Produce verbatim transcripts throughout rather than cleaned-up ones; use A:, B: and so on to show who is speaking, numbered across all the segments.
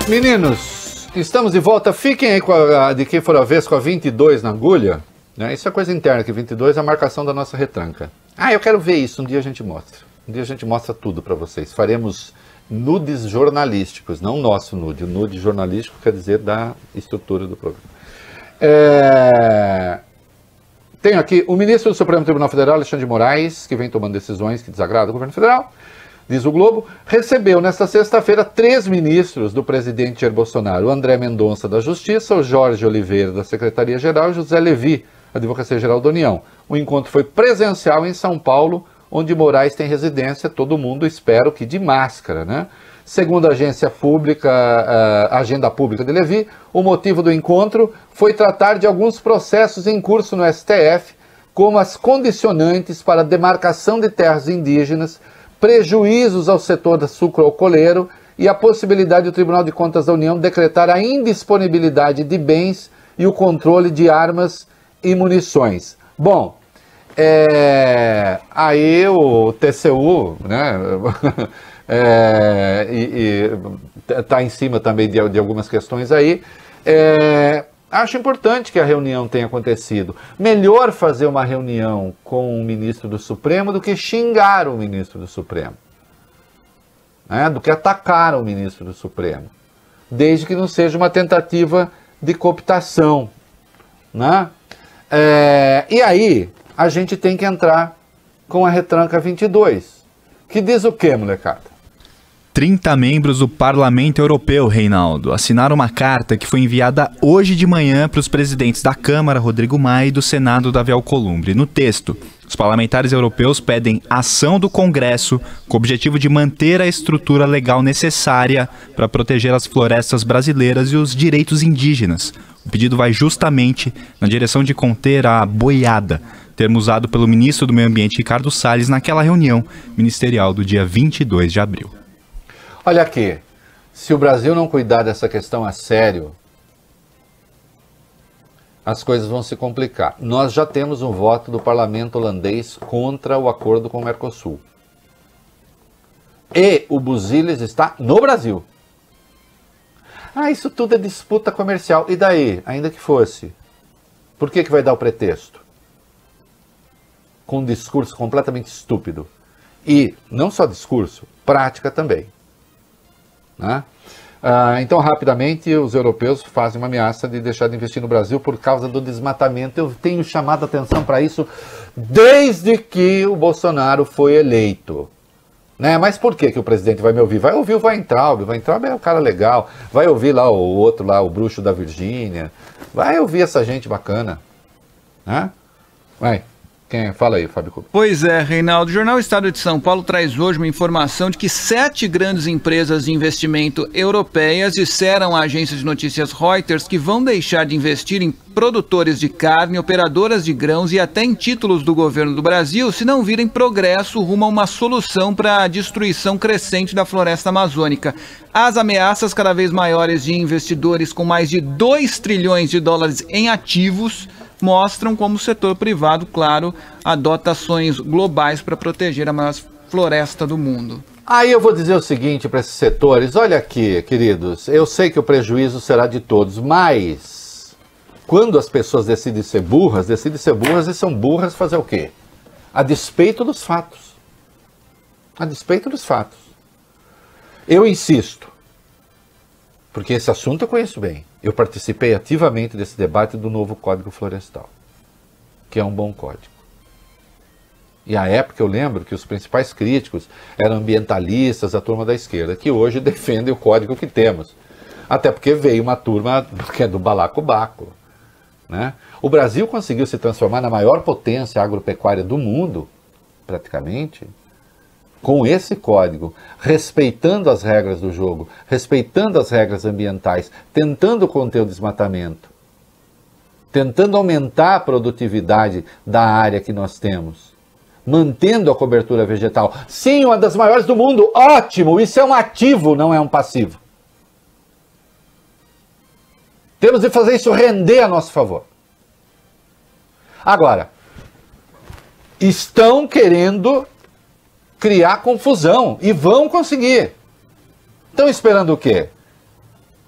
A: Meninos, estamos de volta. Fiquem aí com a, de quem for a vez com a vinte e dois na agulha. Né? Isso é coisa interna, que vinte e dois é a marcação da nossa retranca. Ah, eu quero ver isso. Um dia a gente mostra. Um dia a gente mostra tudo para vocês. Faremos nudes jornalísticos, não nosso nude. O nude jornalístico quer dizer da estrutura do programa. É... Tenho aqui o ministro do Supremo Tribunal Federal, Alexandre de Moraes, que vem tomando decisões que desagradam o governo federal. Diz o Globo, recebeu nesta sexta-feira três ministros do presidente Jair Bolsonaro, o André Mendonça da Justiça, o Jorge Oliveira da Secretaria-Geral e José Levi, Advocacia-Geral da União. O encontro foi presencial em São Paulo, onde Moraes tem residência, todo mundo, espero que de máscara, né? Segundo a agência pública, a Agenda Pública de Levi, o motivo do encontro foi tratar de alguns processos em curso no S T F, como as condicionantes para a demarcação de terras indígenas, prejuízos ao setor da sucroalcooleiro e a possibilidade do Tribunal de Contas da União decretar a indisponibilidade de bens e o controle de armas e munições. Bom, é, aí o T C U, né, é, e, e tá em cima também de, de algumas questões aí, é, acho importante que a reunião tenha acontecido. Melhor fazer uma reunião com o ministro do Supremo do que xingar o ministro do Supremo, né? Do que atacar o ministro do Supremo, desde que não seja uma tentativa de cooptação, né? É, e aí a gente tem que entrar com a retranca vinte e dois, que diz o quê, molecada?
B: trinta membros do Parlamento Europeu, Reinaldo, assinaram uma carta que foi enviada hoje de manhã para os presidentes da Câmara, Rodrigo Maia, e do Senado, Davi Alcolumbre. No texto, os parlamentares europeus pedem ação do Congresso com o objetivo de manter a estrutura legal necessária para proteger as florestas brasileiras e os direitos indígenas. O pedido vai justamente na direção de conter a boiada, termo usado pelo ministro do Meio Ambiente, Ricardo Salles, naquela reunião ministerial do dia vinte e dois de abril.
A: Olha aqui, se o Brasil não cuidar dessa questão a sério, as coisas vão se complicar. Nós já temos um voto do parlamento holandês contra o acordo com o Mercosul. E o Buziles está no Brasil. Ah, isso tudo é disputa comercial. E daí? Ainda que fosse. Por que que vai dar o pretexto? Com um discurso completamente estúpido. E não só discurso, prática também. Né? Ah, então, rapidamente, os europeus fazem uma ameaça de deixar de investir no Brasil por causa do desmatamento. Eu tenho chamado a atenção para isso desde que o Bolsonaro foi eleito. Né? Mas por que que o presidente vai me ouvir? Vai ouvir o Weintraub. O Weintraub é um cara legal. Vai ouvir lá o outro, lá, o bruxo da Virgínia. Vai ouvir essa gente bacana. Né? Vai. Quem? Fala aí, Fábio Couto.
C: Pois é, Reinaldo. O Jornal Estado de São Paulo traz hoje uma informação de que sete grandes empresas de investimento europeias disseram à agência de notícias Reuters que vão deixar de investir em produtores de carne, operadoras de grãos e até em títulos do governo do Brasil se não virem progresso rumo a uma solução para a destruição crescente da floresta amazônica. As ameaças cada vez maiores de investidores com mais de dois trilhões de dólares em ativos mostram como o setor privado, claro, adota ações globais para proteger a maior floresta do mundo.
A: Aí eu vou dizer o seguinte para esses setores, olha aqui, queridos, eu sei que o prejuízo será de todos, mas quando as pessoas decidem ser burras, decidem ser burras e são burras fazer o quê? A despeito dos fatos. A despeito dos fatos. Eu insisto, porque esse assunto eu conheço bem. Eu participei ativamente desse debate do novo Código Florestal, que é um bom código. E à época eu lembro que os principais críticos eram ambientalistas, a turma da esquerda, que hoje defendem o código que temos. Até porque veio uma turma que é do balacobaco. Né? O Brasil conseguiu se transformar na maior potência agropecuária do mundo, praticamente, com esse código, respeitando as regras do jogo, respeitando as regras ambientais, tentando conter o desmatamento, tentando aumentar a produtividade da área que nós temos, mantendo a cobertura vegetal. Sim, uma das maiores do mundo, ótimo, isso é um ativo, não é um passivo. Temos de fazer isso render a nosso favor. Agora, estão querendo criar confusão e vão conseguir. Estão esperando o quê?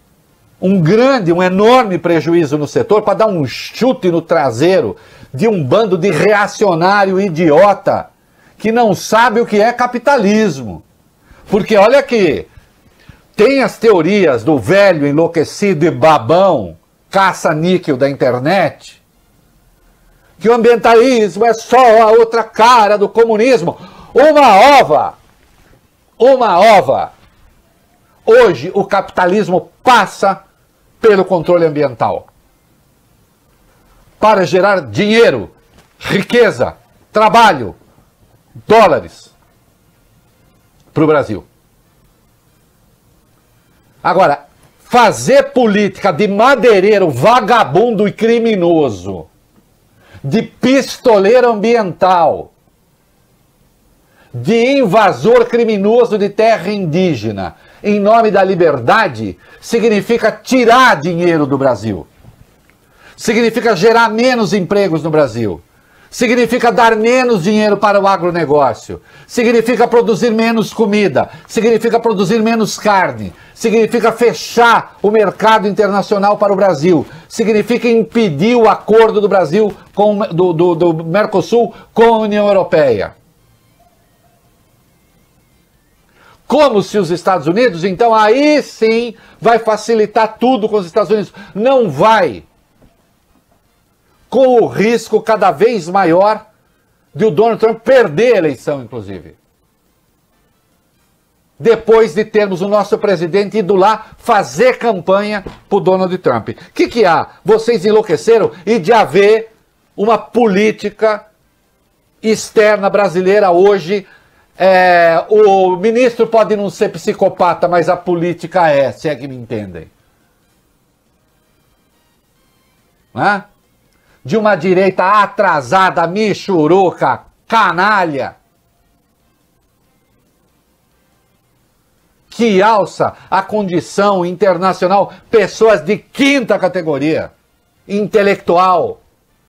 A: um grande, um enorme prejuízo no setor para dar um chute no traseiro de um bando de reacionário idiota que não sabe o que é capitalismo. Porque olha aqui, tem as teorias do velho enlouquecido e babão caça-níquel da internet, que o ambientalismo é só a outra cara do comunismo. Uma ova! Uma ova! Hoje o capitalismo passa pelo controle ambiental para gerar dinheiro, riqueza, trabalho, dólares para o Brasil. Agora, fazer política de madeireiro vagabundo e criminoso, de pistoleiro ambiental, de invasor criminoso de terra indígena, em nome da liberdade, significa tirar dinheiro do Brasil. Significa gerar menos empregos no Brasil. Significa dar menos dinheiro para o agronegócio. Significa produzir menos comida. Significa produzir menos carne. Significa fechar o mercado internacional para o Brasil. Significa impedir o acordo do Brasil com, do, do, do Mercosul com a União Europeia. Como se os Estados Unidos, então aí sim vai facilitar tudo com os Estados Unidos. Não vai. Com o risco cada vez maior de o Donald Trump perder a eleição, inclusive. Depois de termos o nosso presidente ido lá fazer campanha para o Donald Trump. O que, que há? Vocês enlouqueceram e de haver uma política externa brasileira hoje. É, o ministro pode não ser psicopata, mas a política é, se é que me entendem. Hã? De uma direita atrasada, michuruca, canalha, que alça a condição internacional pessoas de quinta categoria, intelectual,